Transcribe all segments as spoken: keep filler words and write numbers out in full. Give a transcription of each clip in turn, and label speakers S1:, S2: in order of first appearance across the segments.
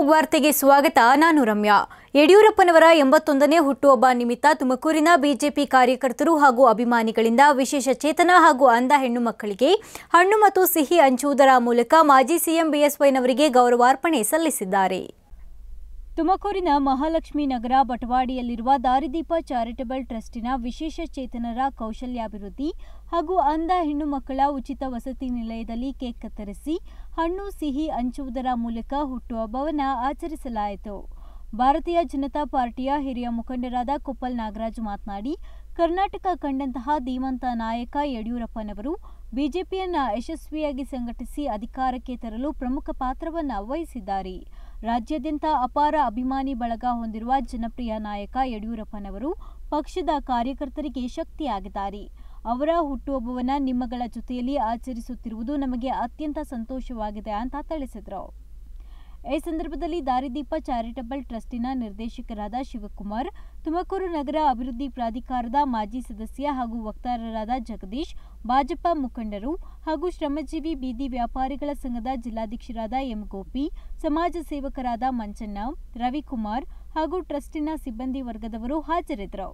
S1: Fog ವಾರ್ತೆಗೆ ಸ್ವಾಗತ. ನಾನು ರಮ್ಯಾ. ಯಡಿಯೂರಪ್ಪನವರ ಎಂಬತ್ತೊಂದನೇ ಹುಟ್ಟುಹಬ್ಬ ನಿಮಿತ್ತ ತುಮಕೂರಿನ ಬಿಜೆಪಿ ಕಾರ್ಯಕರ್ತರು ಹಾಗೂ ಅಭಿಮಾನಿಗಳಿಂದ ವಿಶೇಷ ಚೇತನ ಹಾಗೂ ಅಂಧ ಹೆಣ್ಣು ಮಕ್ಕಳಿಗೆ ಹಣ್ಣು ಮತ್ತು ಸಿಹಿ ಹಂಚುವುದರ ಮೂಲಕ ಮಾಜಿ ಸಿಎಂ ಬಿಎಸ್ವೈನವರಿಗೆ ಗೌರವಾರ್ಪಣೆ ಸಲ್ಲಿಸಿದ್ದಾರೆ. ತುಮಕೂರಿನ ಮಹಾಲಕ್ಷ್ಮೀ ನಗರ ಬಟವಾಡಿಯಲ್ಲಿರುವ ದಾರಿದೀಪ ಚಾರಿಟಬಲ್ ಟ್ರಸ್ಟಿನ ವಿಶೇಷ ಚೇತನರ ಕೌಶಲ್ಯಾಭಿವೃದ್ಧಿ ಹಾಗೂ ಅಂಧ ಹೆಣ್ಣು ಮಕ್ಕಳ ಉಚಿತ ವಸತಿ ನಿಲಯದಲ್ಲಿ ಕೇಕ್ ಕತ್ತರಿಸಿ ಹಣ್ಣು ಸಿಹಿ ಹಂಚುವುದರ ಮೂಲಕ ಹುಟ್ಟುಹಬ್ಬವನ್ನು ಆಚರಿಸಲಾಯಿತು. ಭಾರತೀಯ ಜನತಾ ಪಾರ್ಟಿಯ ಹಿರಿಯ ಮುಖಂಡರಾದ ಕೊಪ್ಪಲ್ ನಾಗರಾಜ್ ಮಾತನಾಡಿ, ಕರ್ನಾಟಕ ಕಂಡಂತಹ ಧೀಮಂತ ನಾಯಕ ಯಡಿಯೂರಪ್ಪನವರು ಬಿಜೆಪಿಯನ್ನು ಯಶಸ್ವಿಯಾಗಿ ಸಂಘಟಿಸಿ ಅಧಿಕಾರಕ್ಕೆ ತರಲು ಪ್ರಮುಖ ಪಾತ್ರವನ್ನು ವಹಿಸಿದ್ದಾರೆ. ರಾಜ್ಯಾದ್ಯಂತ ಅಪಾರ ಅಭಿಮಾನಿ ಬಳಗ ಹೊಂದಿರುವ ಜನಪ್ರಿಯ ನಾಯಕ ಯಡಿಯೂರಪ್ಪನವರು ಪಕ್ಷದ ಕಾರ್ಯಕರ್ತರಿಗೆ ಶಕ್ತಿಯಾಗಿದ್ದಾರೆ. ಅವರ ಹುಟ್ಟುಹಬ್ಬವನ್ನು ನಿಮ್ಮಗಳ ಜೊತೆಯಲ್ಲಿ ಆಚರಿಸುತ್ತಿರುವುದು ನಮಗೆ ಅತ್ಯಂತ ಸಂತೋಷವಾಗಿದೆ ಅಂತ ತಿಳಿಸಿದರು. ಈ ಸಂದರ್ಭದಲ್ಲಿ ದಾರಿದೀಪ ಚಾರಿಟಬಲ್ ಟ್ರಸ್ಟಿನ ನಿರ್ದೇಶಕರಾದ ಶಿವಕುಮಾರ್, ತುಮಕೂರು ನಗರ ಅಭಿವೃದ್ಧಿ ಪ್ರಾಧಿಕಾರದ ಮಾಜಿ ಸದಸ್ಯ ಹಾಗೂ ವಕ್ತಾರರಾದ ಜಗದೀಶ್, ಭಾಜಪ ಮುಖಂಡರು ಹಾಗೂ ಶ್ರಮಜೀವಿ ಬೀದಿ ವ್ಯಾಪಾರಿಗಳ ಸಂಘದ ಜಿಲ್ಲಾಧ್ಯಕ್ಷರಾದ ಎಂ ಗೋಪಿ, ಸಮಾಜ ಸೇವಕರಾದ ಮಂಚಣ್ಣ, ರವಿಕುಮಾರ್ ಹಾಗೂ ಟ್ರಸ್ಟಿನ ಸಿಬ್ಬಂದಿ ವರ್ಗದವರು ಹಾಜರಿದ್ದರು.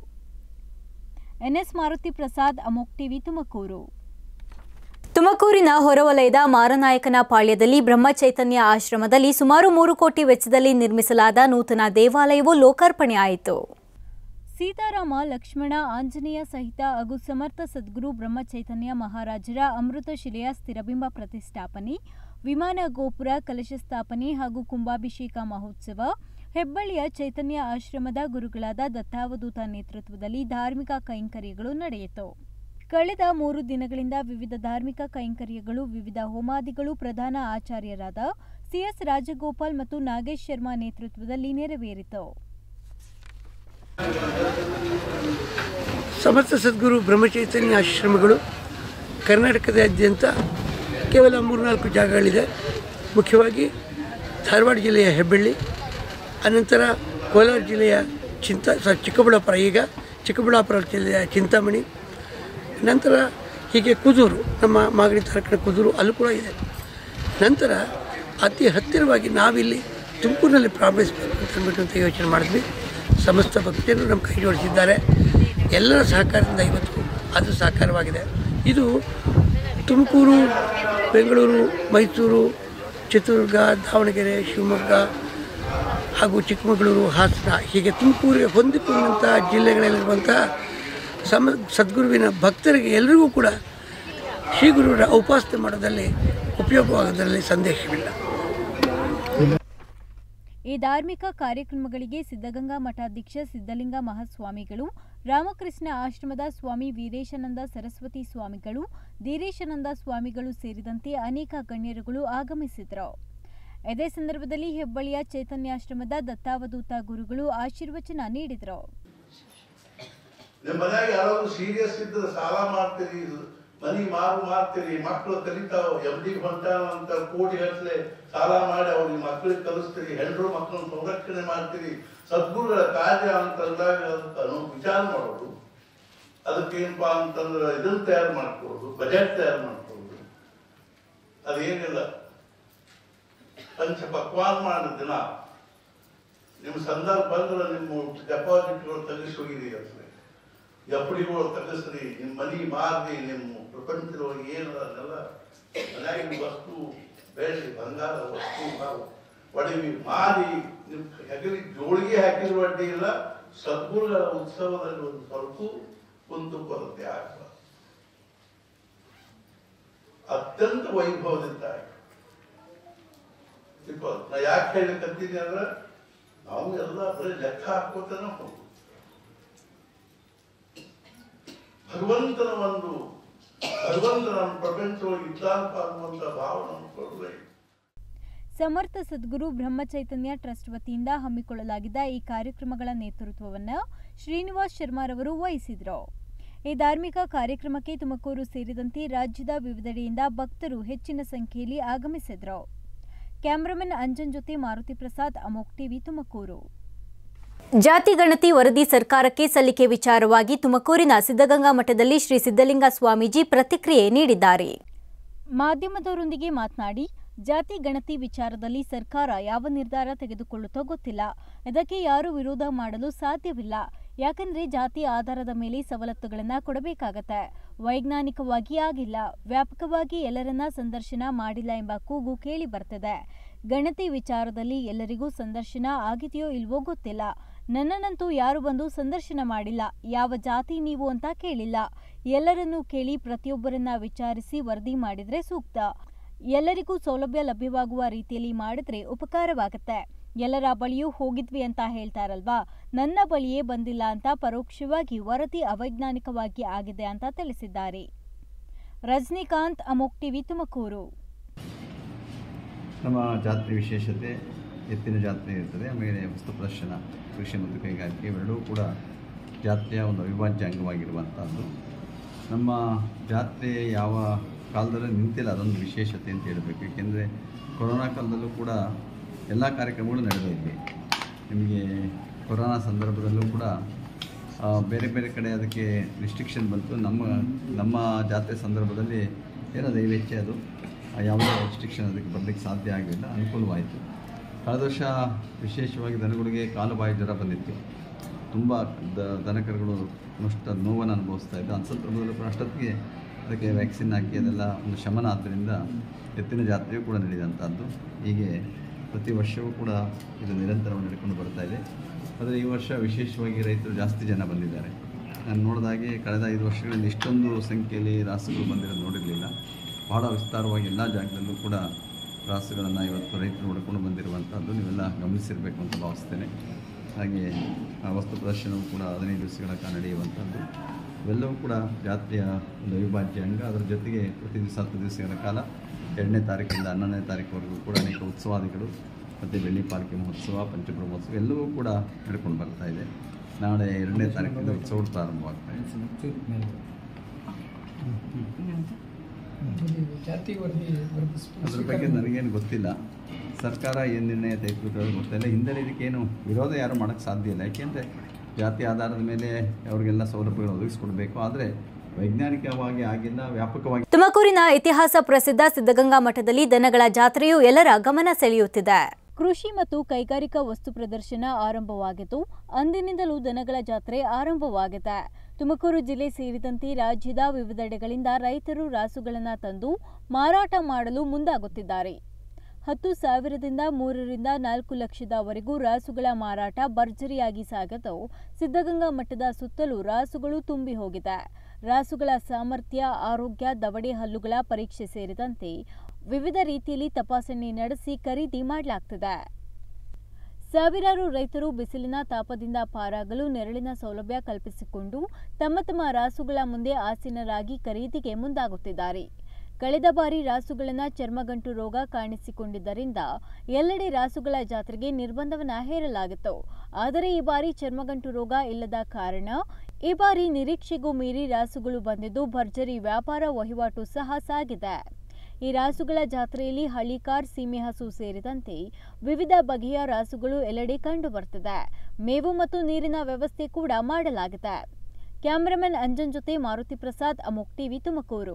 S1: ಎನ್ಎಸ್ ಮಾರುತಿ ಪ್ರಸಾದ್, ಅಮೋಕ್ ಟಿವಿ, ತುಮಕೂರು. ತುಮಕೂರಿನ ಹೊರವಲಯದ ಮಾರನಾಯಕನ ಪಾಳ್ಯದಲ್ಲಿ ಬ್ರಹ್ಮಚೈತನ್ಯ ಆಶ್ರಮದಲ್ಲಿ ಸುಮಾರು ಮೂರು ಕೋಟಿ ವೆಚ್ಚದಲ್ಲಿ ನಿರ್ಮಿಸಲಾದ ನೂತನ ದೇವಾಲಯವು ಲೋಕಾರ್ಪಣೆ ಆಯಿತು. ಸೀತಾರಾಮ, ಲಕ್ಷ್ಮಣ, ಆಂಜನೇಯ ಸಹಿತ ಹಾಗೂ ಸಮರ್ಥ ಸದ್ಗುರು ಬ್ರಹ್ಮಚೈತನ್ಯ ಮಹಾರಾಜರ ಅಮೃತ ಶಿಲೆಯ ಸ್ಥಿರಬಿಂಬ ಪ್ರತಿಷ್ಠಾಪನೆ, ವಿಮಾನ ಗೋಪುರ ಕಲಶ ಸ್ಥಾಪನೆ ಹಾಗೂ ಕುಂಭಾಭಿಷೇಕ ಮಹೋತ್ಸವ ಹೆಬ್ಬಳ್ಳಿಯ ಚೈತನ್ಯ ಆಶ್ರಮದ ಗುರುಗಳಾದ ದತ್ತಾವಧೂತ ನೇತೃತ್ವದಲ್ಲಿ ಧಾರ್ಮಿಕ ಕೈಂಕರ್ಯಗಳು ನಡೆಯಿತು. ಕಳೆದ ಮೂರು ದಿನಗಳಿಂದ ವಿವಿಧ ಧಾರ್ಮಿಕ ಕೈಂಕರ್ಯಗಳು, ವಿವಿಧ ಹೋಮಾದಿಗಳು ಪ್ರಧಾನ ಆಚಾರ್ಯರಾದ ಸಿಎಸ್ ರಾಜಗೋಪಾಲ್ ಮತ್ತು ನಾಗೇಶ್ ಶರ್ಮಾ ನೇತೃತ್ವದಲ್ಲಿ ನೆರವೇರಿತು.
S2: ಸಮರ್ಥ ಸದ್ಗುರು ಬ್ರಹ್ಮಚೈತನ್ಯ ಆಶ್ರಮಗಳು ಕರ್ನಾಟಕದಾದ್ಯಂತ ಕೇವಲ ಮೂರ್ನಾಲ್ಕು ಜಾಗಗಳಿದೆ. ಮುಖ್ಯವಾಗಿ ಧಾರವಾಡ ಜಿಲ್ಲೆಯ ಹೆಬ್ಬಳ್ಳಿ, ಅನಂತರ ಕೋಲಾರ ಜಿಲ್ಲೆಯ ಚಿಂತ ಚಿಕ್ಕಬಳ್ಳಾಪುರ, ಈಗ ಚಿಕ್ಕಬಳ್ಳಾಪುರ ಜಿಲ್ಲೆಯ ಚಿಂತಾಮಣಿ, ನಂತರ ಹೀಗೆ ಕುದೂರು, ನಮ್ಮ ಮಾಗಡಿ ತಾಲೂಕಿನ ಕುದೂರು, ಅಲ್ಲೂ ಕೂಡ ಇದೆ. ನಂತರ ಅತಿ ಹತ್ತಿರವಾಗಿ ನಾವಿಲ್ಲಿ ತುಮಕೂರಿನಲ್ಲಿ ಪ್ರಾರಂಭಿಸಬೇಕು ಅಂತ ಅಂದ್ಬಿಟ್ಟು ಅಂತ ಯೋಚನೆ ಮಾಡಿದ್ವಿ. ಸಮಸ್ತ ಭಕ್ತರು ನಮ್ಮ ಕೈ ಜೋಡಿಸಿದ್ದಾರೆ. ಎಲ್ಲರ ಸಹಕಾರದಿಂದ ಇವತ್ತು ಅದು ಸಾಕಾರವಾಗಿದೆ. ಇದು ತುಮಕೂರು, ಬೆಂಗಳೂರು, ಮೈಸೂರು, ಚಿತ್ರದುರ್ಗ, ದಾವಣಗೆರೆ, ಶಿವಮೊಗ್ಗ ಹಾಗೂ ಚಿಕ್ಕಮಗಳೂರು, ಹಾಸನ ಹೀಗೆ ತುಮಕೂರಿಗೆ ಹೊಂದಿಕೊಂಡಂಥ ಜಿಲ್ಲೆಗಳಲ್ಲಿರುವಂಥ ಸಮ ಸದ್ಗುರುವಿನ ಭಕ್ತರಿಗೆ ಎಲ್ಲರಿಗೂ ಕೂಡ ಶ್ರೀ ಗುರುವರ ಉಪಾಸನೆ ಮಾಡೋದಲ್ಲಿ ಉಪಯೋಗವಾಗೋದರಲ್ಲಿ ಸಂದೇಹವಿಲ್ಲ.
S1: ಈ ಧಾರ್ಮಿಕ ಕಾರ್ಯಕ್ರಮಗಳಿಗೆ ಸಿದ್ಧಗಂಗಾ ಮಠಾಧ್ಯಕ್ಷ ಸಿದ್ಧಲಿಂಗ ಮಹಾಸ್ವಾಮಿಗಳು, ರಾಮಕೃಷ್ಣ ಆಶ್ರಮದ ಸ್ವಾಮಿ ವೀರೇಶಾನಂದ ಸರಸ್ವತಿ ಸ್ವಾಮಿಗಳು, ಧೀರೇಶಾನಂದ ಸ್ವಾಮಿಗಳು ಸೇರಿದಂತೆ ಅನೇಕ ಗಣ್ಯರುಗಳು ಆಗಮಿಸಿದರು. ಇದೇ ಸಂದರ್ಭದಲ್ಲಿ ಹೆಬ್ಬಳ್ಳಿಯ ಚೈತನ್ಯಾಶ್ರಮದ ದತ್ತಾವಧೂತ ಗುರುಗಳು ಆಶೀರ್ವಚನ ನೀಡಿದರು.
S3: ನಿಮ್ಮ ಮನ್ಯಾಗ ಯಾರಾದ್ರೂ ಸೀರಿಯಸ್ ಇದ್ರೆ ಸಾಲ ಮಾಡ್ತೀರಿ, ಮನಿ ಮಾರು ಮಾಡ್ತೀರಿ, ಮಕ್ಕಳು ಕಲಿತಾವ, ಎಂ ಡಿ ಹೊಂಟಾನ ಅಂತ ಕೋಟಿ ಗಟ್ಟಲೆ ಸಾಲ ಮಾಡಿ ಅವ್ರಿಗೆ ಮಕ್ಕಳಿಗೆ ಕಲಿಸ್ತೀರಿ, ಹೆಣ್ಣರು ಮಕ್ಕಳನ್ನ ಸಂರಕ್ಷಣೆ ಮಾಡ್ತೀರಿ. ಸದ್ಗುರುಗಳ ಕಾರ್ಯ ಅಂತಂದಾಗ ಅದಕ್ಕೆ ವಿಚಾರ ಮಾಡೋದು, ಅದಕ್ಕೇನಪ್ಪಾ ಅಂತಂದ್ರೆ ಇದನ್ನ ತಯಾರು ಮಾಡ್ಕೊಳ್ಳೋದು, ಬಜೆಟ್ ತಯಾರು ಮಾಡ್ಕೊಳ್ಳೋದು, ಅದೇನಿಲ್ಲ. ಪಂಚ ಪಕ್ವಾನ್ ಮಾಡಿದ ದಿನ ನಿಮ್ಮ ಸಂದರ್ಭ ಬಂದ್ರೆ ನಿಮ್ಮ ಡೆಪಾಸಿಟ್ಗಳು ತೆಗಿಸಿ ಹೋಗಿರಿ ಅಂತ, ಎಪ್ಪಡಿಗಳು ತೆಗೆಸ್ರಿ, ನಿಮ್ಮ ಮನಿ ಮಾರ್ರಿ, ನಿಮ್ಮ ಪ್ರಪಂಚದೊಳಗೆ ಏನು ಅದನ್ನೆಲ್ಲ ಮನೆಯಾಗಿನ ವಸ್ತು, ಬೆಳ್ಳಿ ಬಂಗಾರ ವಸ್ತು ಒಡವಿ ಮಾರಿ ನಿಮ್ಮ ಹೆಗಲಿ ಜೋಳಿಗೆ ಹಾಕಿದ ಅಡ್ಡಿ ಇಲ್ಲ. ಸದ್ಗುರುಗಳ ಉತ್ಸವದಲ್ಲಿ ಒಂದು ಸ್ವಲ್ಪ ಕುಂದು ಕೊರತೆ ಆಗ್ತದೆ. ಅತ್ಯಂತ ವೈಭವದಿಂದ ನಾ ಯಾಕೆ ಹೇಳಕತ್ತೀನಿ ಅಂದ್ರೆ ನಾವು ಎಲ್ಲ ಬರೀ ಲೆಕ್ಕ ಹಾಕೋತಾನೆ ಹೋಗುದು. ಭಗವಂತನ ಒಂದು ಭಗವಂತನ ಪ್ರಪಂಚವಾಗಿ ಇದ್ದಾನಪ್ಪ ಅನ್ನುವಂಥ ಭಾವ ನಮ್ಗೆ ಕೊಡಬೇಕು.
S1: ಸಮರ್ಥ ಸದ್ಗುರು ಬ್ರಹ್ಮಚೈತನ್ಯ ಟ್ರಸ್ಟ್ ವತಿಯಿಂದ ಹಮ್ಮಿಕೊಳ್ಳಲಾಗಿದ್ದ ಈ ಕಾರ್ಯಕ್ರಮಗಳ ನೇತೃತ್ವವನ್ನು ಶ್ರೀನಿವಾಸ್ ಶರ್ಮಾರವರು ವಹಿಸಿದರು. ಈ ಧಾರ್ಮಿಕ ಕಾರ್ಯಕ್ರಮಕ್ಕೆ ತುಮಕೂರು ಸೇರಿದಂತೆ ರಾಜ್ಯದ ವಿವಿಧೆಡೆಯಿಂದ ಭಕ್ತರು ಹೆಚ್ಚಿನ ಸಂಖ್ಯೆಯಲ್ಲಿ ಆಗಮಿಸಿದರು. ಕ್ಯಾಮರಾಮನ್ ಅಂಜನ್ ಜೊತೆ ಮಾರುತಿ ಪ್ರಸಾದ್, ಅಮೋಕ್ ಟಿವಿ, ತುಮಕೂರು. ಜಾತಿ ಗಣತಿ ವರದಿ ಸರ್ಕಾರಕ್ಕೆ ಸಲ್ಲಿಕೆ ವಿಚಾರವಾಗಿ ತುಮಕೂರಿನ ಸಿದ್ಧಗಂಗಾ ಮಠದಲ್ಲಿ ಶ್ರೀ ಸಿದ್ಧಲಿಂಗ ಸ್ವಾಮೀಜಿ ಪ್ರತಿಕ್ರಿಯೆ ನೀಡಿದ್ದಾರೆ. ಮಾಧ್ಯಮದವರೊಂದಿಗೆ ಮಾತನಾಡಿ, ಜಾತಿ ಗಣತಿ ವಿಚಾರದಲ್ಲಿ ಸರ್ಕಾರ ಯಾವ ನಿರ್ಧಾರ ತೆಗೆದುಕೊಳ್ಳುತ್ತೋ ಗೊತ್ತಿಲ್ಲ. ಇದಕ್ಕೆ ಯಾರು ವಿರೋಧ ಮಾಡಲು ಸಾಧ್ಯವಿಲ್ಲ. ಯಾಕಂದ್ರೆ ಜಾತಿ ಆಧಾರದ ಮೇಲೆ ಸವಲತ್ತುಗಳನ್ನು ಕೊಡಬೇಕಾಗತ್ತೆ. ವೈಜ್ಞಾನಿಕವಾಗಿ ಆಗಿಲ್ಲ, ವ್ಯಾಪಕವಾಗಿ ಎಲ್ಲರನ್ನ ಸಂದರ್ಶನ ಮಾಡಿಲ್ಲ ಎಂಬ ಕೂಗು ಕೇಳಿ ಬರ್ತದೆ. ಗಣತಿ ವಿಚಾರದಲ್ಲಿ ಎಲ್ಲರಿಗೂ ಸಂದರ್ಶನ ಆಗಿದೆಯೋ ಇಲ್ವೋ ಗೊತ್ತಿಲ್ಲ. ನನ್ನನ್ನಂತೂ ಯಾರು ಬಂದು ಸಂದರ್ಶನ ಮಾಡಿಲ್ಲ. ಯಾವ ಜಾತಿ ನೀವು ಅಂತ ಕೇಳಿಲ್ಲ. ಎಲ್ಲರನ್ನೂ ಕೇಳಿ ಪ್ರತಿಯೊಬ್ಬರನ್ನ ವಿಚಾರಿಸಿ ವರದಿ ಮಾಡಿದ್ರೆ ಸೂಕ್ತ. ಎಲ್ಲರಿಗೂ ಸೌಲಭ್ಯ ಲಭ್ಯವಾಗುವ ರೀತಿಯಲ್ಲಿ ಮಾಡಿದ್ರೆ ಉಪಕಾರವಾಗುತ್ತೆ. ಎಲ್ಲರ ಬಳಿಯೂ ಹೋಗಿದ್ವಿ ಅಂತ ಹೇಳ್ತಾರಲ್ವಾ, ನನ್ನ ಬಳಿಯೇ ಬಂದಿಲ್ಲ ಅಂತ ಪರೋಕ್ಷವಾಗಿ ವರದಿ ಅವೈಜ್ಞಾನಿಕವಾಗಿ ಆಗಿದೆ ಅಂತ ತಿಳಿಸಿದ್ದಾರೆ. ರಜನಿಕಾಂತ್, ಅಮೋಕ್ ಟಿವಿ, ತುಮಕೂರು.
S4: ನಮ್ಮ ಜಾತ್ರೆ ವಿಶೇಷತೆ ಎತ್ತಿನ ಜಾತ್ರೆ ಇರ್ತದೆ. ಆಮೇಲೆ ವಸ್ತು ಪ್ರದರ್ಶನ, ಕೃಷಿ ಮತ್ತು ಕೈಗಾರಿಕೆ ಇವೆರಡೂ ಕೂಡ ಜಾತ್ರೆಯ ಒಂದು ಅವಿಭಾಜ್ಯ ಅಂಗವಾಗಿರುವಂಥದ್ದು. ನಮ್ಮ ಜಾತ್ರೆ ಯಾವ ಕಾಲದಲ್ಲೂ ನಿಂತಿಲ್ಲ, ಅದೊಂದು ವಿಶೇಷತೆ ಅಂತ ಹೇಳಬೇಕು. ಏಕೆಂದರೆ ಕೊರೋನಾ ಕಾಲದಲ್ಲೂ ಕೂಡ ಎಲ್ಲ ಕಾರ್ಯಕ್ರಮಗಳು ನಡೆದೇ ಇಲ್ಲಿ. ನಿಮಗೆ ಕೊರೋನಾ ಸಂದರ್ಭದಲ್ಲೂ ಕೂಡ ಬೇರೆ ಬೇರೆ ಕಡೆ ಅದಕ್ಕೆ ರಿಸ್ಟ್ರಿಕ್ಷನ್ ಬಂತು. ನಮ್ಮ ನಮ್ಮ ಜಾತ್ರೆ ಸಂದರ್ಭದಲ್ಲಿ ಏನೋ ದಯವೇಚ್ಛೆ ಅದು ಯಾವುದೇ ರೆಸ್ಟ್ರಿಕ್ಷನ್ ಅದಕ್ಕೆ ಬರಲಿಕ್ಕೆ ಸಾಧ್ಯ ಆಗಲಿಲ್ಲ, ಅನುಕೂಲವಾಯಿತು. ಕಳೆದ ವರ್ಷ ವಿಶೇಷವಾಗಿ ದನಗಳಿಗೆ ಕಾಲು ಬಾಯಿ ಜ್ವರ ಬಂದಿತ್ತು. ತುಂಬ ದ ದನಕರುಗಳು ನಷ್ಟ ನೋವನ್ನು ಅನುಭವಿಸ್ತಾ ಇದ್ದು. ಅಂಥ ಸಂದರ್ಭದಲ್ಲೂ ಕೂಡ ಅಷ್ಟೊತ್ತಿಗೆ ಅದಕ್ಕೆ ವ್ಯಾಕ್ಸಿನ್ ಹಾಕಿ ಅದೆಲ್ಲ ಒಂದು ಶಮನ ಆದ್ದರಿಂದ ಎತ್ತಿನ ಜಾತ್ರೆಯೂ ಕೂಡ ನಡೆದಂಥದ್ದು. ಹೀಗೆ ಪ್ರತಿ ವರ್ಷವೂ ಕೂಡ ಇದು ನಿರಂತರವಾಗಿ ನಡ್ಕೊಂಡು ಬರ್ತಾ ಇದೆ. ಆದರೆ ಈ ವರ್ಷ ವಿಶೇಷವಾಗಿ ರೈತರು ಜಾಸ್ತಿ ಜನ ಬಂದಿದ್ದಾರೆ. ನಾನು ನೋಡಿದಾಗೆ ಕಳೆದ ಐದು ವರ್ಷಗಳಿಂದ ಇಷ್ಟೊಂದು ಸಂಖ್ಯೆಯಲ್ಲಿ ರಾಸುಗಳು ಬಂದಿರೋದು ನೋಡಿರಲಿಲ್ಲ. ಬಹಳ ವಿಸ್ತಾರವಾಗಿ ಎಲ್ಲ ಜಾಗದಲ್ಲೂ ಕೂಡ ರಾಸುಗಳನ್ನು ಇವತ್ತು ರೈತರು ನೋಡಿಕೊಂಡು ಬಂದಿರುವಂಥದ್ದು ನೀವೆಲ್ಲ ಗಮನಿಸಿರಬೇಕು ಅಂತ ಭಾವಿಸ್ತೇನೆ. ಹಾಗೆ ವಸ್ತು ಪ್ರದರ್ಶನವೂ ಕೂಡ ಹದಿನೈದು ದಿವಸಗಳ ಕಾಲ ನಡೆಯುವಂಥದ್ದು. ಇವೆಲ್ಲವೂ ಕೂಡ ಜಾತ್ರೆಯ ಒಂದು ಅವಿಭಾಜ್ಯ ಅಂಗ. ಅದರ ಜೊತೆಗೆ ಪ್ರತಿ ದಿವಸ ಹತ್ತು ದಿವಸಗಳ ಕಾಲ ಎರಡನೇ ತಾರೀಕಿಂದ ಹನ್ನೊಂದನೇ ತಾರೀಕುವರೆಗೂ ಕೂಡ ಅನೇಕ ಉತ್ಸವಾದಿಗಳು ಮತ್ತು ಬೆಳ್ಳಿ ಪಾಲ್ಕಿ ಮಹೋತ್ಸವ, ಪಂಚಬ್ರಹ್ಮೋತ್ಸವ ಎಲ್ಲವೂ ಕೂಡ ನಡ್ಕೊಂಡು ಬರ್ತಾ ಇದೆ. ನಾಳೆ ಎರಡನೇ ತಾರೀಕಿಂದ ಉತ್ಸವ ಪ್ರಾರಂಭವಾಗ್ತಾ ಇದೆ. ಅದ್ರ ಬಗ್ಗೆ ನನಗೇನು ಗೊತ್ತಿಲ್ಲ. ಸರ್ಕಾರ ಏನು ನಿರ್ಣಯ ತೆಗೆದುಕೊಳ್ಳೋದು ಗೊತ್ತಿಲ್ಲ. ಹಿಂದೆ ಇದಕ್ಕೇನು ವಿರೋಧ ಯಾರು ಮಾಡೋಕ್ಕೆ ಸಾಧ್ಯ ಇಲ್ಲ. ಯಾಕೆಂದರೆ ಜಾತಿ ಆಧಾರದ ಮೇಲೆ ಅವರಿಗೆಲ್ಲ ಸೌಲಭ್ಯಗಳು ಒದಗಿಸ್ಕೊಡ್ಬೇಕು. ಆದರೆ ವೈಜ್ಞಾನಿಕವಾಗಿ ಆಗಿಲ್ಲ, ವ್ಯಾಪಕವಾಗಿ.
S1: ತುಮಕೂರಿನ ಇತಿಹಾಸ ಪ್ರಸಿದ್ಧ ಸಿದ್ಧಗಂಗಾ ಮಠದಲ್ಲಿ ದನಗಳ ಜಾತ್ರೆಯು ಎಲ್ಲರ ಗಮನ ಸೆಳೆಯುತ್ತಿದೆ. ಕೃಷಿ ಮತ್ತು ಕೈಗಾರಿಕಾ ವಸ್ತು ಪ್ರದರ್ಶನ ಆರಂಭವಾಗಿದ್ದು ಅಂದಿನಿಂದಲೂ ದನಗಳ ಜಾತ್ರೆ ಆರಂಭವಾಗಿದೆ. ತುಮಕೂರು ಜಿಲ್ಲೆ ಸೇರಿದಂತೆ ರಾಜ್ಯದ ವಿವಿಧೆಡೆಗಳಿಂದ ರೈತರು ರಾಸುಗಳನ್ನು ತಂದು ಮಾರಾಟ ಮಾಡಲು ಮುಂದಾಗುತ್ತಿದ್ದಾರೆ. ಹತ್ತು ಸಾವಿರದಿಂದ ಮೂರರಿಂದ ನಾಲ್ಕು ಲಕ್ಷದವರೆಗೂ ರಾಸುಗಳ ಮಾರಾಟ ಭರ್ಜರಿಯಾಗಿ ಸಾಗಿದ್ದು ಸಿದ್ಧಗಂಗಾ ಮಠದ ಸುತ್ತಲೂ ರಾಸುಗಳು ತುಂಬಿ ಹೋಗಿದೆ. ರಾಸುಗಳ ಸಾಮರ್ಥ್ಯ, ಆರೋಗ್ಯ, ದವಡೆ ಹಲ್ಲುಗಳ ಪರೀಕ್ಷೆ ಸೇರಿದಂತೆ ವಿವಿಧ ರೀತಿಯಲ್ಲಿ ತಪಾಸಣೆ ನಡೆಸಿ ಖರೀದಿ ಮಾಡಲಾಗ್ತಿದೆ. ಸಾವಿರಾರು ರೈತರು ಬಿಸಿಲಿನ ತಾಪದಿಂದ ಪಾರಾಗಲು ನೆರಳಿನ ಸೌಲಭ್ಯ ಕಲ್ಪಿಸಿಕೊಂಡು ತಮ್ಮ ತಮ್ಮ ರಾಸುಗಳ ಮುಂದೆ ಆಸೀನರಾಗಿ ಖರೀದಿಗೆ ಮುಂದಾಗುತ್ತಿದ್ದಾರೆ. ಕಳೆದ ಬಾರಿ ರಾಸುಗಳನ್ನ ಚರ್ಮಗಂಟು ರೋಗ ಕಾಣಿಸಿಕೊಂಡಿದ್ದರಿಂದ ಎಲ್ಲೆಡೆ ರಾಸುಗಳ ಜಾತ್ರೆಗೆ ನಿರ್ಬಂಧವನ್ನ ಹೇರಲಾಗಿತ್ತು. ಆದರೆ ಈ ಬಾರಿ ಚರ್ಮಗಂಟು ರೋಗ ಇಲ್ಲದ ಕಾರಣ ಈ ಬಾರಿ ನಿರೀಕ್ಷೆಗೂ ಮೀರಿ ರಾಸುಗಳು ಬಂದಿದ್ದು ಭರ್ಜರಿ ವ್ಯಾಪಾರ ವಹಿವಾಟು ಸಹ ಸಾಗಿದೆ. ಈ ರಾಸುಗಳ ಜಾತ್ರೆಯಲ್ಲಿ ಹಳ್ಳಿಕಾರ್, ಸೀಮೆ ಹಸು ಸೇರಿದಂತೆ ವಿವಿಧ ಬಗೆಯ ರಾಸುಗಳು ಎಲ್ಲೆಡೆ ಕಂಡು ಬರ್ತಿದೆ. ಮೇವು ಮತ್ತು ನೀರಿನ ವ್ಯವಸ್ಥೆ ಕೂಡ ಮಾಡಲಾಗಿದೆ. ಕ್ಯಾಮರಾಮನ್ ಅಂಜನ್ ಜೊತೆ ಮಾರುತಿ ಪ್ರಸಾದ್, ಅಮೋಕ್ ಟಿವಿ, ತುಮಕೂರು.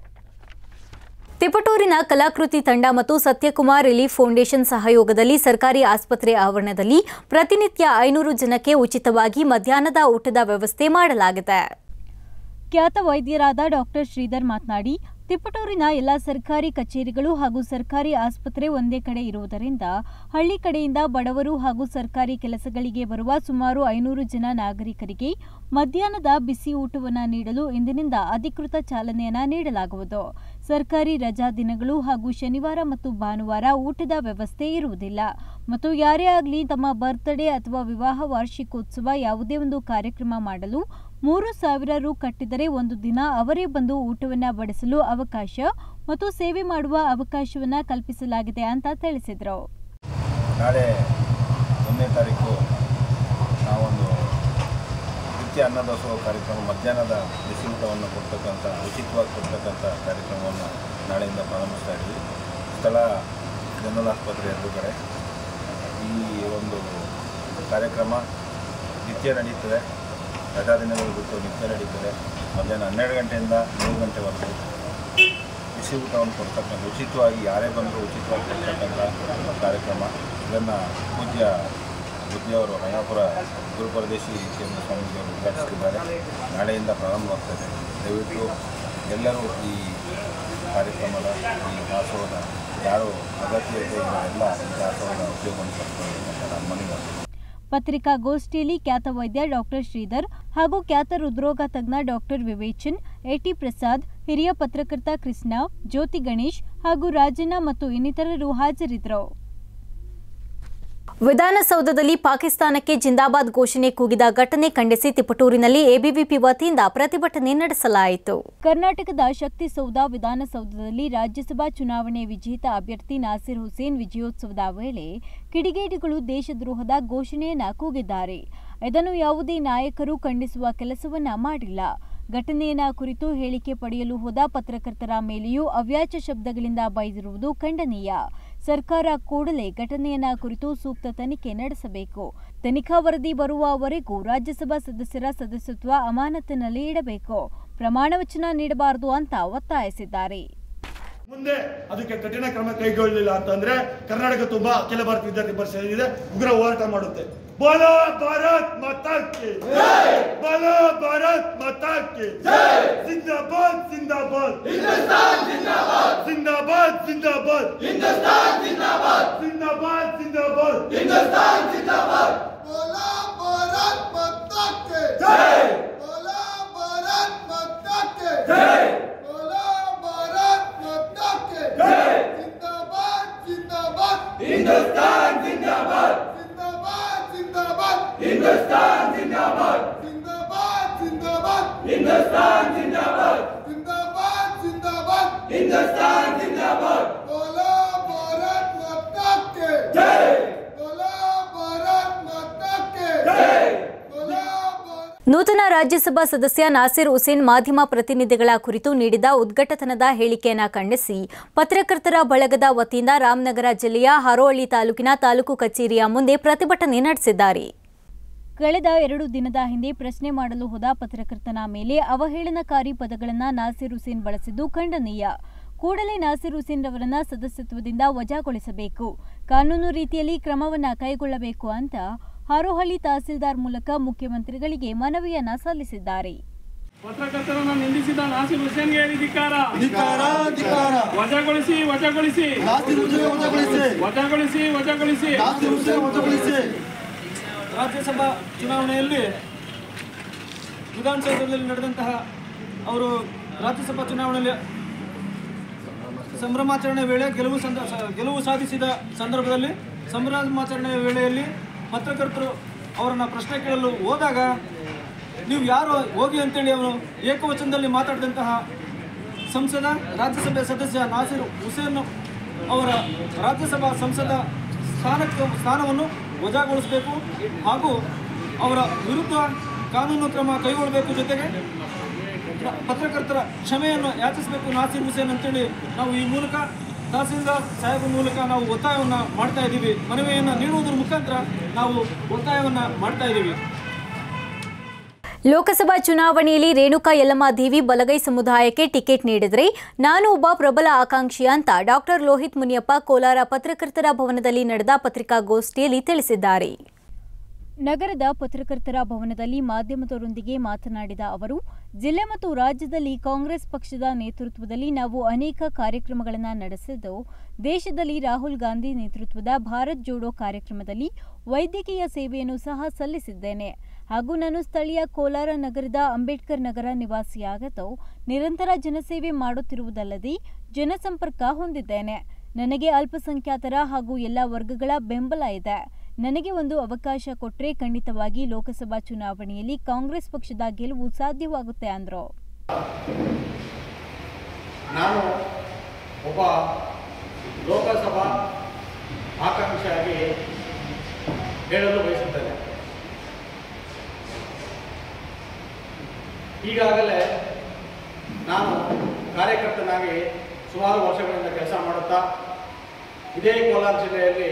S1: ತಿಪಟೂರಿನ ಕಲಾಕೃತಿ ತಂಡ ಮತ್ತು ಸತ್ಯಕುಮಾರ್ ರಿಲೀಫ್ ಫೌಂಡೇಶನ್ ಸಹಯೋಗದಲ್ಲಿ ಸರ್ಕಾರಿ ಆಸ್ಪತ್ರೆ ಆವರಣದಲ್ಲಿ ಪ್ರತಿನಿತ್ಯ ಐನೂರು ಜನಕ್ಕೆ ಉಚಿತವಾಗಿ ಮಧ್ಯಾಹ್ನದ ಊಟದ ವ್ಯವಸ್ಥೆ ಮಾಡಲಾಗಿದೆ. ಖ್ಯಾತ ವೈದ್ಯರಾದ ಡಾಕ್ಟರ್ ಶ್ರೀಧರ್ ಮಾತನಾಡಿ, ತಿಪಟೂರಿನ ಎಲ್ಲ ಸರ್ಕಾರಿ ಕಚೇರಿಗಳು ಹಾಗೂ ಸರ್ಕಾರಿ ಆಸ್ಪತ್ರೆ ಒಂದೇ ಕಡೆ ಇರುವುದರಿಂದ ಹಳ್ಳಿ ಕಡೆಯಿಂದ ಬಡವರು ಹಾಗೂ ಸರ್ಕಾರಿ ಕೆಲಸಗಳಿಗೆ ಬರುವ ಸುಮಾರು ಐನೂರು ಜನ ನಾಗರಿಕರಿಗೆ ಮಧ್ಯಾಹ್ನದ ಬಿಸಿ ಊಟವನ್ನು ನೀಡಲು ಇಂದಿನಿಂದ ಅಧಿಕೃತ ಚಾಲನೆಯನ್ನ ನೀಡಲಾಗುವುದು. ಸರ್ಕಾರಿ ರಜಾ ದಿನಗಳು ಹಾಗೂ ಶನಿವಾರ ಮತ್ತು ಭಾನುವಾರ ಊಟದ ವ್ಯವಸ್ಥೆ ಇರುವುದಿಲ್ಲ ಮತ್ತು ಯಾರೇ ಆಗಲಿ ತಮ್ಮ ಬರ್ತ್ಡೇ ಅಥವಾ ವಿವಾಹ ವಾರ್ಷಿಕೋತ್ಸವ ಯಾವುದೇ ಒಂದು ಕಾರ್ಯಕ್ರಮ ಮಾಡಲು ಮೂರು ಸಾವಿರ ರು ಕಟ್ಟಿದರೆ ಒಂದು ದಿನ ಅವರೇ ಬಂದು ಊಟವನ್ನು ಬಡಿಸಲು ಅವಕಾಶ ಮತ್ತು ಸೇವೆ ಮಾಡುವ ಅವಕಾಶವನ್ನು ಕಲ್ಪಿಸಲಾಗಿದೆ ಅಂತ ತಿಳಿಸಿದರು.
S5: ನಾಳೆ ಒಂದನೇ ತಾರೀಕು ನಾವೊಂದು ನಿತ್ಯ ಅನ್ನದಾಸೋಹ ಕಾರ್ಯಕ್ರಮ, ಮಧ್ಯಾಹ್ನದ ಬಿಸಿ ಊಟವನ್ನು ಕೊಡ್ತಕ್ಕಂಥ, ಉಚಿತವಾಗಿ ಕೊಡ್ತಕ್ಕಂಥ ಕಾರ್ಯಕ್ರಮವನ್ನು ನಾಳೆಯಿಂದ ಪ್ರಾರಂಭಿಸ್ತಾ ಇದ್ದೀವಿ. ಸ್ಥಳ ಜನರಲ್ ಆಸ್ಪತ್ರೆ ಎದುರುಗಡೆ ಈ ಒಂದು ಕಾರ್ಯಕ್ರಮ ನಿತ್ಯ ನಡೀತದೆ. ರಜಾ ದಿನಗಳು ಬಿಟ್ಟು ನಿತ್ಯ ನಡೀತದೆ. ಮಧ್ಯಾಹ್ನ ಹನ್ನೆರಡು ಗಂಟೆಯಿಂದ ಮೂರು ಗಂಟೆವರೆಗೂ ಬಿಸಿ ಊಟವನ್ನು ಕೊಡ್ತಕ್ಕಂಥ, ಉಚಿತವಾಗಿ ಯಾರೇ ಬಂದರೂ ಉಚಿತವಾಗಿ ಕೊಡ್ತಕ್ಕಂಥ ಕಾರ್ಯಕ್ರಮ. ಇದನ್ನು ಪೂಜ್ಯ ಬುದ್ಧಿಯವರು ರಂಗಾಪುರ ಗುರುಪರದೇಶಿ ಕೇಂದ್ರ ಸ್ವಾಮೀಜಿಯವರು ಉದ್ಘಾಟಿಸಿದ್ದಾರೆ. ನಾಳೆಯಿಂದ ಪ್ರಾರಂಭವಾಗ್ತದೆ. ದಯವಿಟ್ಟು ಎಲ್ಲರೂ ಈ ಕಾರ್ಯಕ್ರಮದ ಈ ದಾಸೋಹದ ಯಾರು ಅಗತ್ಯ ಇದೆ ಎಲ್ಲ ಈ ದಾಸೋಹದ ಉಪಯೋಗವನ್ನು ಪಡ್ಕೊಳ್ಳಿ ಅಂತ ನಾನು ಮನವಿ ಮಾಡ್ತೀನಿ.
S1: ಪತ್ರಿಕಾಗೋಷ್ಠಿಯಲ್ಲಿ ಖ್ಯಾತ ವೈದ್ಯ ಡಾಕ್ಟರ್ ಶ್ರೀಧರ್ ಹಾಗೂ ಖ್ಯಾತ ಹೃದ್ರೋಗ ತಜ್ಞ ಡಾಕ್ಟರ್ ವಿವೇಚನ್, ಎಟಿ ಪ್ರಸಾದ್, ಹಿರಿಯ ಪತ್ರಕರ್ತ ಕೃಷ್ಣ, ಜ್ಯೋತಿ ಗಣೇಶ್ ಹಾಗೂ ರಾಜಣ್ಣ ಮತ್ತು ಇನ್ನಿತರರು ಹಾಜರಿದ್ದರು. ವಿಧಾನಸೌಧದಲ್ಲಿ ಪಾಕಿಸ್ತಾನಕ್ಕೆ ಜಿಂದಾಬಾದ್ ಘೋಷಣೆ ಕೂಗಿದ ಘಟನೆ ಖಂಡಿಸಿ ತಿಪಟೂರಿನಲ್ಲಿ ಎಬಿವಿಪಿ ವತಿಯಿಂದ ಪ್ರತಿಭಟನೆ ನಡೆಸಲಾಯಿತು. ಕರ್ನಾಟಕದ ಶಕ್ತಿಸೌಧ ವಿಧಾನಸೌಧದಲ್ಲಿ ರಾಜ್ಯಸಭಾ ಚುನಾವಣೆ ವಿಜೇತ ಅಭ್ಯರ್ಥಿ ನಾಸಿರ್ ಹುಸೇನ್ ವಿಜಯೋತ್ಸವದ ವೇಳೆ ಕಿಡಿಗೇಡಿಗಳು ದೇಶದ್ರೋಹದ ಘೋಷಣೆಯನ್ನ ಕೂಗಿದ್ದಾರೆ. ಇದನ್ನು ಯಾವುದೇ ನಾಯಕರು ಖಂಡಿಸುವ ಕೆಲಸವನ್ನ ಮಾಡಿಲ್ಲ. ಘಟನೆಯನ್ನ ಕುರಿತು ಹೇಳಿಕೆ ಪಡೆಯಲು ಹೋದ ಪತ್ರಕರ್ತರ ಮೇಲೆಯೂ ಅವ್ಯಾಚ ಶಬ್ದಗಳಿಂದ ಬೈದಿರುವುದು ಖಂಡನೀಯ. ಸರ್ಕಾರ ಕೂಡಲೇ ಘಟನೆಯನ್ನ ಕುರಿತು ಸೂಕ್ತ ತನಿಖೆ ನಡೆಸಬೇಕು. ತನಿಖಾ ವರದಿ ಬರುವವರೆಗೂ ರಾಜ್ಯಸಭಾ ಸದಸ್ಯರ ಸದಸ್ಯತ್ವ ಅಮಾನತಿನಲ್ಲಿ ಇಡಬೇಕು. ಪ್ರಮಾಣ ವಚನ ನೀಡಬಾರದು ಅಂತ ಒತ್ತಾಯಿಸಿದ್ದಾರೆ.
S6: ಮುಂದೆ ಅದಕ್ಕೆ ಕಠಿಣ ಕ್ರಮ ಕೈಗೊಳ್ಳಲಿಲ್ಲ ಅಂತಂದ್ರೆ ಕರ್ನಾಟಕ ತುಂಬಾ ಅಖಿಲ ಭಾರತ ವಿದ್ಯಾರ್ಥಿ ಪರಿಷತ್ ಇದೆ, ಉಗ್ರ ಹೋರಾಟ ಮಾಡುತ್ತೆ. ಬೋಲೋ ಭಾರತ್ ಮಾತಾ ಕಿ ಜೈ, ಬೋಲೋ ಭಾರತ್ ಮಾತಾ ಕಿ ಜೈ, ಜಿಂದಾಬಾದ್ ಜಿಂದಾಬಾದ್ ಹಿಂದೂಸ್ತಾನ್ ಜಿಂದಾಬಾದ್, ಜಿಂದಾಬಾದ್ ಜಿಂದಾಬಾದ್ ಹಿಂದೂಸ್ತಾನ್ ಜಿಂದಾಬಾದ್, ಜಿಂದಾಬಾದ್ ಜಿಂದಾಬಾದ್ ಹಿಂದೂಸ್ತಾನ್ ಜಿಂದಾಬಾದ್. ಬೋಲೋ ಭಾರತ್ ಮಾತಾ ಕಿ ಜೈ, ಬೋಲೋ ಭಾರತ್ ಮಾತಾ ಕಿ ಜೈ, ಬೋಲೋ ಭಾರತ್ ಮಾತಾ ಕಿ ಜೈ, ಜಿಂದಾಬಾದ್ ಜಿಂದಾಬಾದ್ ಹಿಂದೂಸ್ತಾನ್ ಜಿಂದಾಬಾದ್, हिंदुस्तान जिंदाबाद, जिंदाबाद जिंदाबाद हिंदुस्तान जिंदाबाद, जिंदाबाद जिंदाबाद हिंदुस्तान जिंदाबाद. बोलो भारत माता की जय, बोलो भारत माता की जय, बोलो.
S1: ನೂತನ ರಾಜ್ಯಸಭಾ ಸದಸ್ಯ ನಾಸಿರ್ ಹುಸೇನ್ ಮಾಧ್ಯಮ ಪ್ರತಿನಿಧಿಗಳ ಕುರಿತು ನೀಡಿದ ಉದ್ಘಾಟನದ ಹೇಳಿಕೆಯನ್ನು ಖಂಡಿಸಿ ಪತ್ರಕರ್ತರ ಬಳಗದ ವತಿಯಿಂದ ರಾಮನಗರ ಜಿಲ್ಲೆಯ ಹಾರೋಹಳ್ಳಿ ತಾಲೂಕಿನ ತಾಲೂಕು ಕಚೇರಿಯ ಮುಂದೆ ಪ್ರತಿಭಟನೆ ನಡೆಸಿದ್ದಾರೆ. ಕಳೆದ ಎರಡು ದಿನದ ಹಿಂದೆ ಪ್ರಶ್ನೆ ಮಾಡಲು ಹೋದ ಪತ್ರಕರ್ತನ ಮೇಲೆ ಅವಹೇಳನಕಾರಿ ಪದಗಳನ್ನು ನಾಸಿರ್ ಹುಸೇನ್ ಬಳಸಿದ್ದು ಖಂಡನೀಯ. ಕೂಡಲೇ ನಾಸಿರ್ ಹುಸೇನ್ ರವರನ್ನ ಸದಸ್ಯತ್ವದಿಂದ ವಜಾಗೊಳಿಸಬೇಕು, ಕಾನೂನು ರೀತಿಯಲ್ಲಿ ಕ್ರಮವನ್ನು ಕೈಗೊಳ್ಳಬೇಕು ಅಂತ ಹಾರೋಹಳ್ಳಿ ತಹಸೀಲ್ದಾರ್ ಮೂಲಕ ಮುಖ್ಯಮಂತ್ರಿಗಳಿಗೆ ಮನವಿಯನ್ನ ಸಲ್ಲಿಸಿದ್ದಾರೆ.
S7: ಪತ್ರಕರ್ತರನ್ನು ನಿಂದಿಸಿದ ನಾಸಿರ್ ಹುಸೇನ್ಗೆ ಧಿಕ್ಕಾರ, ವಜಾಗೊಳಿಸಿ ವಜಾಗೊಳಿಸಿ ವಜಾಗೊಳಿಸಿ ವಜಾಗೊಳಿಸಿ. ರಾಜ್ಯಸಭಾ ಚುನಾವಣೆಯಲ್ಲಿ ವಿಧಾನಸೌಧದಲ್ಲಿ ನಡೆದಂತಹ ಅವರು ರಾಜ್ಯಸಭಾ ಚುನಾವಣೆಯಲ್ಲಿ ಸಂಭ್ರಮಾಚರಣೆ ವೇಳೆ ಗೆಲುವು ಗೆಲುವು ಸಾಧಿಸಿದ ಸಂದರ್ಭದಲ್ಲಿ ಸಂಭ್ರಮಾಚರಣೆಯ ವೇಳೆಯಲ್ಲಿ ಪತ್ರಕರ್ತರು ಅವರನ್ನು ಪ್ರಶ್ನೆ ಕೇಳಲು ಹೋದಾಗ ನೀವು ಯಾರು ಹೋಗಿ ಅಂತೇಳಿ ಅವರು ಏಕವಚನದಲ್ಲಿ ಮಾತಾಡಿದಂತಹ ಸಂಸದ ರಾಜ್ಯಸಭೆ ಸದಸ್ಯ ನಾಸಿರ್ ಹುಸೇನ್ ಅವರ ರಾಜ್ಯಸಭಾ ಸಂಸದ ಸ್ಥಾನಕ್ಕೆ ಸ್ಥಾನವನ್ನು ವಜಾಗೊಳಿಸಬೇಕು ಹಾಗೂ ಅವರ ವಿರುದ್ಧ ಕಾನೂನು ಕ್ರಮ ಕೈಗೊಳ್ಳಬೇಕು. ಜೊತೆಗೆ ಪತ್ರಕರ್ತರ ಕ್ಷಮೆಯನ್ನು ಯಾಚಿಸಬೇಕು ನಾಸಿರ್ ಹುಸೇನ್ ಅಂತೇಳಿ ನಾವು ಈ ಮೂಲಕ ತಹಸೀಲ್ದಾರ್ ಸಾಹೇಬ್ ಮೂಲಕ ನಾವು ಒತ್ತಾಯವನ್ನು ಮಾಡ್ತಾ ಇದ್ದೀವಿ. ಮನವಿಯನ್ನು ನೀಡುವುದರ ಮುಖಾಂತರ ನಾವು ಒತ್ತಾಯವನ್ನು ಮಾಡ್ತಾ ಇದ್ದೀವಿ.
S1: ಲೋಕಸಭಾ ಚುನಾವಣೆಯಲ್ಲಿ ರೇಣುಕಾ ಯಲ್ಲಮ್ಮ ದೇವಿ ಬಲಗೈ ಸಮುದಾಯಕ್ಕೆ ಟಿಕೆಟ್ ನೀಡಿದರೆ ನಾನು ಒಬ್ಬ ಪ್ರಬಲ ಆಕಾಂಕ್ಷಿ ಅಂತ ಡಾಕ್ಟರ್ ಲೋಹಿತ್ ಮುನಿಯಪ್ಪ ಕೋಲಾರ ಪತ್ರಕರ್ತರ ಭವನದಲ್ಲಿ ನಡೆದ ಪತ್ರಿಕಾಗೋಷ್ಠಿಯಲ್ಲಿ ತಿಳಿಸಿದ್ದಾರೆ. ನಗರದ ಪತ್ರಕರ್ತರ ಭವನದಲ್ಲಿ ಮಾಧ್ಯಮದವರೊಂದಿಗೆ ಮಾತನಾಡಿದ ಅವರು, ಜಿಲ್ಲೆ ಮತ್ತು ರಾಜ್ಯದಲ್ಲಿ ಕಾಂಗ್ರೆಸ್ ಪಕ್ಷದ ನೇತೃತ್ವದಲ್ಲಿ ನಾವು ಅನೇಕ ಕಾರ್ಯಕ್ರಮಗಳನ್ನು ನಡೆಸಿದ್ದು, ದೇಶದಲ್ಲಿ ರಾಹುಲ್ ಗಾಂಧಿ ನೇತೃತ್ವದ ಭಾರತ್ ಜೋಡೋ ಕಾರ್ಯಕ್ರಮದಲ್ಲಿ ವೈದ್ಯಕೀಯ ಸೇವೆಯನ್ನು ಸಹ ಸಲ್ಲಿಸಿದ್ದೇನೆ ಹಾಗೂ ನಾನು ಸ್ಥಳೀಯ ಕೋಲಾರ ನಗರದ ಅಂಬೇಡ್ಕರ್ ನಗರ ನಿವಾಸಿಯಾಗದ್ದು ನಿರಂತರ ಜನಸೇವೆ ಮಾಡುತ್ತಿರುವುದಲ್ಲದೆ ಜನಸಂಪರ್ಕ ಹೊಂದಿದ್ದೇನೆ. ನನಗೆ ಅಲ್ಪಸಂಖ್ಯಾತರ ಹಾಗೂ ಎಲ್ಲ ವರ್ಗಗಳ ಬೆಂಬಲ ಇದೆ. ನನಗೆ ಒಂದು ಅವಕಾಶ ಕೊಟ್ಟರೆ ಖಂಡಿತವಾಗಿ ಲೋಕಸಭಾ ಚುನಾವಣೆಯಲ್ಲಿ ಕಾಂಗ್ರೆಸ್ ಪಕ್ಷದ ಗೆಲುವು ಸಾಧ್ಯವಾಗುತ್ತೆ ಅಂದರು.
S8: ನಾನು ಒಬ್ಬ ಲೋಕಸಭಾ ಆಕಾಂಕ್ಷಿಯಾಗಿ ಹೇಳಲು ಬಯಸುತ್ತೇನೆ. ಈಗಾಗಲೇ ನಾನು ಕಾರ್ಯಕರ್ತನಾಗಿ ಸುಮಾರು ವರ್ಷಗಳಿಂದ ಕೆಲಸ ಮಾಡುತ್ತಾ ಇದೇ ಕೋಲಾರ ಜಿಲ್ಲೆಯಲ್ಲಿ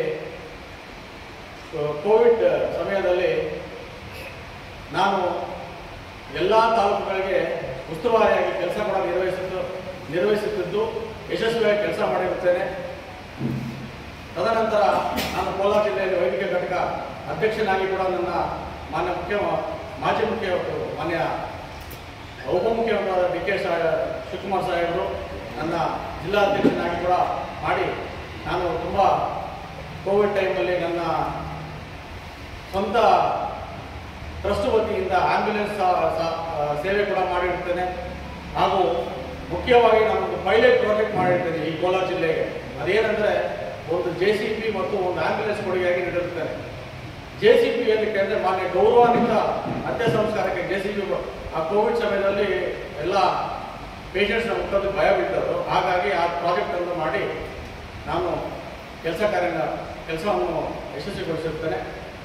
S8: ಕೋವಿಡ್ ಸಮಯದಲ್ಲಿ ನಾನು ಎಲ್ಲ ತಾಲೂಕುಗಳಿಗೆ ಉಸ್ತುವಾರಿಯಾಗಿ ಕೆಲಸ ಕೂಡ ನಿರ್ವಹಿಸಿದ್ದು ನಿರ್ವಹಿಸುತ್ತಿದ್ದು ಯಶಸ್ವಿಯಾಗಿ ಕೆಲಸ ಮಾಡಿರುತ್ತೇನೆ. ತದನಂತರ ನಾನು ಕೋಲಾರ ಜಿಲ್ಲೆಯಲ್ಲಿ ವೈದ್ಯಕೀಯ ಘಟಕ ಅಧ್ಯಕ್ಷನಾಗಿ ಕೂಡ ನನ್ನ ಮಾನ್ಯ ಮುಖ್ಯ ಮಾಜಿ ಮುಖ್ಯ ಮಾನ್ಯ ಉಪಮುಖ್ಯಮಂತ್ರಿಯಾದ ಡಿ ಕೆ ಶಿವಕುಮಾರ್ ಸಾಹೇಬರು ನನ್ನ ಜಿಲ್ಲಾಧ್ಯಕ್ಷನಾಗಿ ಕೂಡ ಮಾಡಿ ನಾನು ತುಂಬ ಕೋವಿಡ್ ಟೈಮಲ್ಲಿ ನನ್ನ ಸ್ವಂತ ಟ್ರಸ್ಟ್ ವತಿಯಿಂದ ಆಂಬ್ಯುಲೆನ್ಸ್ ಸೇವೆ ಕೂಡ ಮಾಡಿರುತ್ತೇನೆ. ಹಾಗೂ ಮುಖ್ಯವಾಗಿ ನಾನೊಂದು ಪೈಲಟ್ ಪ್ರಾಜೆಕ್ಟ್ ಮಾಡಿರ್ತೇನೆ ಈ ಕೋಲಾರ ಜಿಲ್ಲೆಗೆ. ಅದೇನೆಂದರೆ ಒಂದು ಜೆ ಸಿ ಪಿ ಮತ್ತು ಒಂದು ಆಂಬ್ಯುಲೆನ್ಸ್ ಕೊಡುಗೆಯಾಗಿ ನೀಡಿರುತ್ತೇನೆ. ಜೆ ಸಿ ಪಿ ಏನಕ್ಕೆ ಅಂದರೆ ಮಾನ್ಯ ಗೌರವಾನ್ವಿತ ಅಂತ್ಯ ಸಂಸ್ಕಾರಕ್ಕೆ ಜೆ ಸಿ ಪಿ ಆ ಕೋವಿಡ್ ಸಮಯದಲ್ಲಿ ಎಲ್ಲ ಪೇಷಂಟ್ಸ್ನ ಮುಖದಲ್ಲಿ ಭಯ ಬಿಟ್ಟರು. ಹಾಗಾಗಿ ಆ ಪ್ರಾಜೆಕ್ಟನ್ನು ಮಾಡಿ ನಾನು ಕೆಲಸ ಕಾರ್ಯ ಕೆಲಸವನ್ನು ಯಶಸ್ವಿಗೊಳಿಸಿರುತ್ತೇನೆ.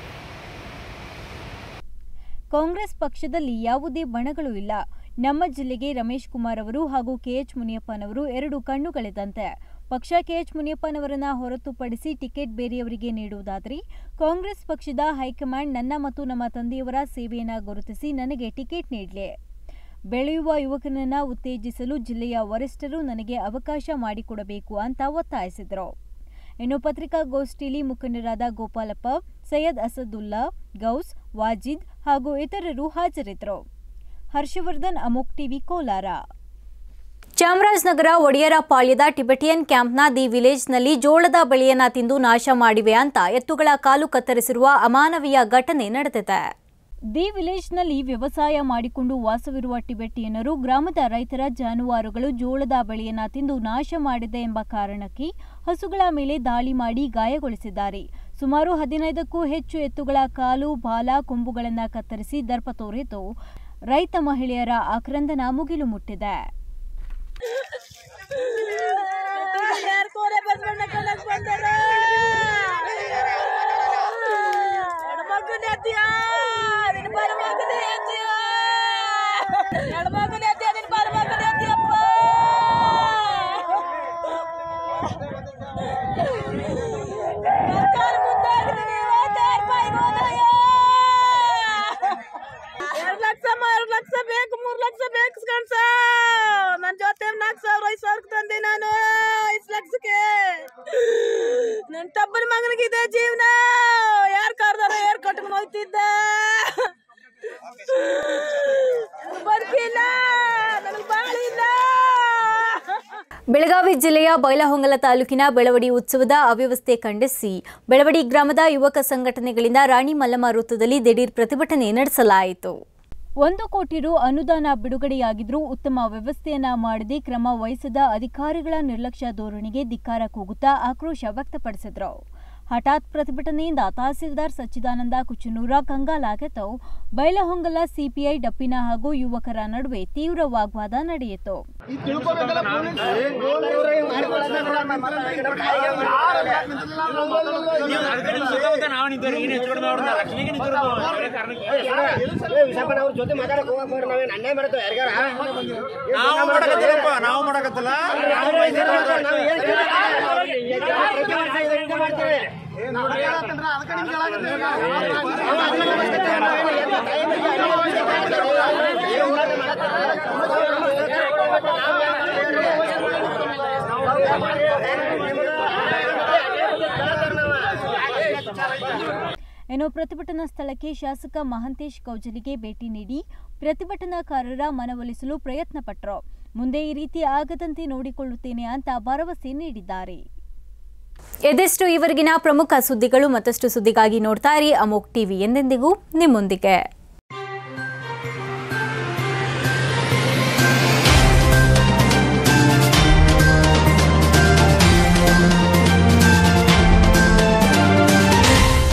S1: ಕಾಂಗ್ರೆಸ್ ಪಕ್ಷದಲ್ಲಿ ಯಾವುದೇ ಬಣಗಳು ಇಲ್ಲ. ನಮ್ಮ ಜಿಲ್ಲೆಗೆ ರಮೇಶ್ ಕುಮಾರ್ ಅವರು ಹಾಗೂ ಕೆಎಚ್ ಮುನಿಯಪ್ಪನವರು ಎರಡು ಕಣ್ಣುಗಳಿದ್ದಂತೆ. ಪಕ್ಷ ಕೆಎಚ್ ಮುನಿಯಪ್ಪನವರನ್ನ ಹೊರತುಪಡಿಸಿ ಟಿಕೆಟ್ ಬೇರೆಯವರಿಗೆ ನೀಡುವುದಾದರೆ ಕಾಂಗ್ರೆಸ್ ಪಕ್ಷದ ಹೈಕಮಾಂಡ್ ನನ್ನ ಮತ್ತು ನಮ್ಮ ತಂದೆಯವರ ಸೇವೆಯನ್ನು ಗುರುತಿಸಿ ನನಗೆ ಟಿಕೆಟ್ ನೀಡಲಿ. ಬೆಳೆಯುವ ಯುವಕನನ್ನ ಉತ್ತೇಜಿಸಲು ಜಿಲ್ಲೆಯ ವರಿಷ್ಠರು ನನಗೆ ಅವಕಾಶ ಮಾಡಿಕೊಡಬೇಕು ಅಂತ ಒತ್ತಾಯಿಸಿದರು. ಇನ್ನು ಪತ್ರಿಕಾಗೋಷ್ಠಿಯಲ್ಲಿ ಮುಖಂಡರಾದ ಗೋಪಾಲಪ್ಪ, ಸೈಯದ್ ಅಸದುಲ್ಲಾ, ಗೌಸ್, ವಾಜಿದ್ ಹಾಗೂ ಇತರರು ಹಾಜರಿದ್ದರು. ಹರ್ಷವರ್ಧನ್, ಅಮೋಕ್ ಟಿವಿ, ಕೋಲಾರ. ಚಾಮರಾಜನಗರ ಒಡೆಯರಪಾಳ್ಯದ ಟಿಬೆಟಿಯನ್ ಕ್ಯಾಂಪ್ನ ದಿ ವಿಲೇಜ್ನಲ್ಲಿ ಜೋಳದ ಬೆಳೆಯನ್ನ ತಿಂದು ನಾಶ ಮಾಡಿವೆ ಅಂತ ಎತ್ತುಗಳ ಕಾಲು ಕತ್ತರಿಸಿರುವ ಅಮಾನವೀಯ ಘಟನೆ ನಡೆದಿದೆ. ದಿ ವಿಲೇಜ್ನಲ್ಲಿ ವ್ಯವಸಾಯ ಮಾಡಿಕೊಂಡು ವಾಸವಿರುವ ಟಿಬೆಟಿಯನ್ನರು ಗ್ರಾಮದ ರೈತರ ಜಾನುವಾರುಗಳು ಜೋಳದ ಬೆಳೆಯನ್ನ ತಿಂದು ನಾಶ ಮಾಡಿದೆ ಎಂಬ ಕಾರಣಕ್ಕೆ ಹಸುಗಳ ಮೇಲೆ ದಾಳಿ ಮಾಡಿ ಗಾಯಗೊಳಿಸಿದ್ದಾರೆ. ಸುಮಾರು ಹದಿನೈದಕ್ಕೂ ಹೆಚ್ಚು ಎತ್ತುಗಳ ಕಾಲು, ಬಾಲ, ಕೊಂಬುಗಳನ್ನು ಕತ್ತರಿಸಿ ದರ್ಪ ತೋರಿದ್ದು ರೈತ ಮಹಿಳೆಯರ ಆಕ್ರಂದನ ಮುಗಿಲು ಮುಟ್ಟಿದೆ.
S9: ಎರಡು ಲಕ್ಷ ಎರಡು ಲಕ್ಷ ಬೇಕು, ಮೂರು ಲಕ್ಷ ಬೇಕು ಕಣ್ಸ. ನನ್ನ ಜೊತೆ ನಾಲ್ಕು ಸಾವಿರ ಐದು ಸಾವಿರ ತಂದೆ ನಾನು ಐದು ಲಕ್ಷಕ್ಕೆ. ನನ್ನ ತಪ್ಪನ ಮಗನಿಗಿದೆ ಜೀವನ. ಯಾರು ಕರ್ದಾರ ಯಾರು ಕಟ್ಕೊಂಡು ಹೋಗ್ತಿದ್ದ ಬದುಕಿಲ್ಲ, ನನಗೆ ಬಾಳಿಲ್ಲ.
S1: ಬೆಳಗಾವಿ ಜಿಲ್ಲೆಯ ಬೈಲಹೊಂಗಲ ತಾಲೂಕಿನ ಬೆಳವಡಿ ಉತ್ಸವದ ಅವ್ಯವಸ್ಥೆ ಖಂಡಿಸಿ ಬೆಳವಡಿ ಗ್ರಾಮದ ಯುವಕ ಸಂಘಟನೆಗಳಿಂದ ರಾಣಿ ಮಲ್ಲಮ್ಮ ವೃತ್ತದಲ್ಲಿ ದಿಢೀರ್ ಪ್ರತಿಭಟನೆ ನಡೆಸಲಾಯಿತು. ಒಂದು ಕೋಟಿ ರು ಅನುದಾನ ಬಿಡುಗಡೆಯಾಗಿದ್ರೂ ಉತ್ತಮ ವ್ಯವಸ್ಥೆಯನ್ನ ಮಾಡದೆ ಕ್ರಮ ವಹಿಸದ ಅಧಿಕಾರಿಗಳ ನಿರ್ಲಕ್ಷ್ಯ ಧೋರಣೆಗೆ ಧಿಕ್ಕಾರ ಕೂಗುತ್ತಾ ಆಕ್ರೋಶ ವ್ಯಕ್ತಪಡಿಸಿದರು. ಹಠಾತ್ ಪ್ರತಿಭಟನೆಯಿಂದ ತಹಸೀಲ್ದಾರ್ ಸಚ್ಚಿದಾನಂದ ಕುಚನೂರ ಕಂಗಾಲಾಗಿದ್ದು ಬೈಲಹೊಂಗಲ ಸಿಪಿಐ ಡಪ್ಪಿನ ಹಾಗೂ ಯುವಕರ ನಡುವೆ ತೀವ್ರ ವಾಗ್ವಾದ ನಡೆಯಿತು. ಇನ್ನು ಪ್ರತಿಭಟನಾ ಸ್ಥಳಕ್ಕೆ ಶಾಸಕ ಮಹಾಂತೇಶ್ ಕೌಜಲಿಗೆ ಭೇಟಿ ನೀಡಿ ಪ್ರತಿಭಟನಾಕಾರರ ಮನವೊಲಿಸಲು ಪ್ರಯತ್ನ ಪಟ್ಟರು. ಮುಂದೆ ಈ ರೀತಿ ಆಗದಂತೆ ನೋಡಿಕೊಳ್ಳುತ್ತೇನೆ ಅಂತ ಭರವಸೆ ನೀಡಿದ್ದಾರೆ. ಇದಿಷ್ಟು ಇವರೆಗಿನ ಪ್ರಮುಖ ಸುದ್ದಿಗಳು. ಮತ್ತಷ್ಟು ಸುದ್ದಿಗಾಗಿ ನೋಡ್ತಾ ಇರಿ ಅಮೋಕ್ ಟಿವಿ, ಎಂದೆಂದಿಗೂ ನಿಮ್ಮೊಂದಿಗೆ.